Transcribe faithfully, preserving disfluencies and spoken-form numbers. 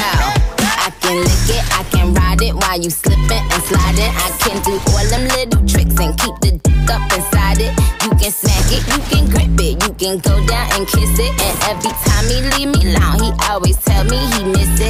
how. I can lick it, I can ride it while you slipping and sliding. I can do all them little tricks and keep the dick up inside it. You can smack it, you can grip it, you can go down and kiss it. And every time he leave me alone, he always tell me he miss it.